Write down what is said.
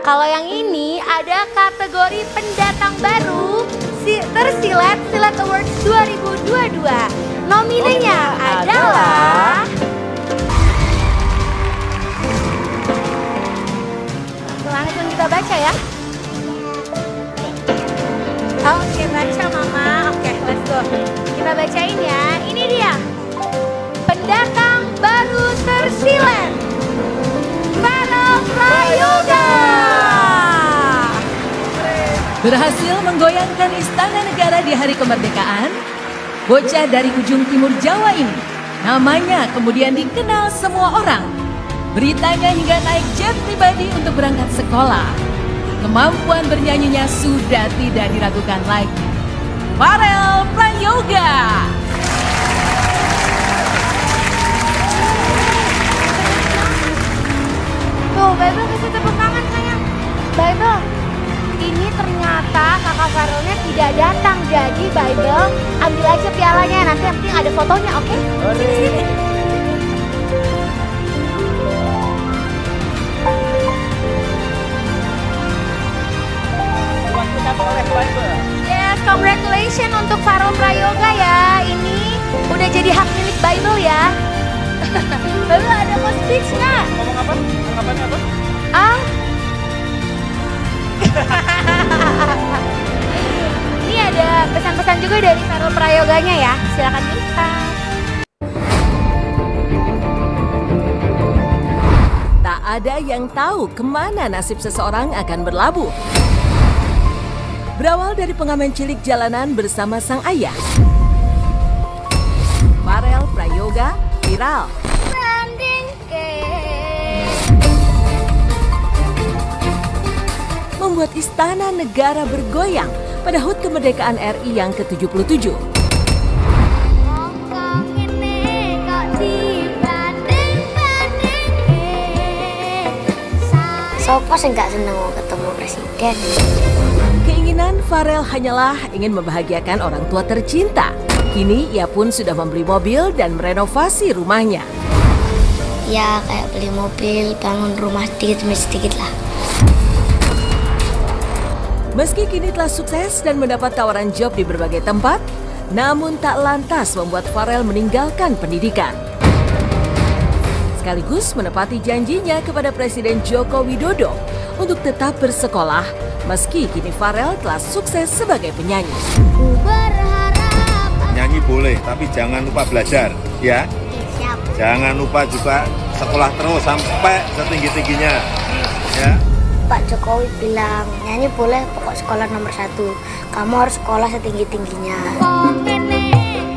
Kalau yang ini ada kategori pendatang baru tersilet Silet Awards 2022. Nominenya adalah langsung kita baca ya. Oke, baca Mama. Oke, let's go. Kita bacain ya. Ini dia. Pendatang baru tersilet Farel Prayoga. Berhasil menggoyangkan Istana Negara di hari kemerdekaan, bocah dari ujung timur Jawa ini namanya kemudian dikenal semua orang. Beritanya hingga naik jet pribadi untuk berangkat sekolah. Kemampuan bernyanyinya sudah tidak diragukan lagi. Farel Prayoga. Tuh, Bible kasih tepuk tangan sayang. Bible, ini ternyata kakak Farelnya tidak datang. Jadi Bible, ambil aja pialanya. Nanti yang penting ada fotonya, oke? Sini. Yes, congratulations untuk Farel Prayoga ya. Ini udah jadi hak milik Bible ya. Bible ada mau speech nggak? Ngomong apa? Tanggapannya apa? Ah? Ini ada pesan-pesan juga dari Farel Prayoganya ya. Silakan dilihat. Tak ada yang tahu kemana nasib seseorang akan berlabuh. Berawal dari pengamen cilik jalanan bersama sang ayah, Farel Prayoga viral. Membuat Istana Negara bergoyang pada HUT kemerdekaan RI yang ke-77. Sopo sih nggak seneng ketemu presiden. Keinginan Farel hanyalah ingin membahagiakan orang tua tercinta. Kini ia pun sudah membeli mobil dan merenovasi rumahnya. Ya kayak beli mobil, bangun rumah sedikit demi sedikit lah. Meski kini telah sukses dan mendapat tawaran job di berbagai tempat, namun tak lantas membuat Farel meninggalkan pendidikan. Sekaligus menepati janjinya kepada Presiden Joko Widodo untuk tetap bersekolah, meski kini Farel telah sukses sebagai penyanyi. Nyanyi boleh, tapi jangan lupa belajar, ya. Siap. Jangan lupa juga sekolah terus sampai setinggi-tingginya, ya. Pak Jokowi bilang nyanyi boleh, pokok sekolah nomor 1. Kamu harus sekolah setinggi-tingginya.